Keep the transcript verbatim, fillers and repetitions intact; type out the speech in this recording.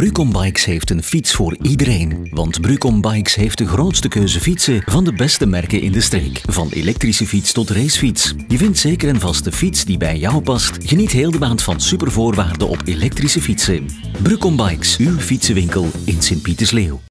Brucom Bikes heeft een fiets voor iedereen. Want Brucom Bikes heeft de grootste keuze fietsen van de beste merken in de streek. Van elektrische fiets tot racefiets. Je vindt zeker en vast de fiets die bij jou past. Geniet heel de maand van supervoorwaarden op elektrische fietsen. Brucom Bikes, uw fietsenwinkel in Sint-Pietersleeuw.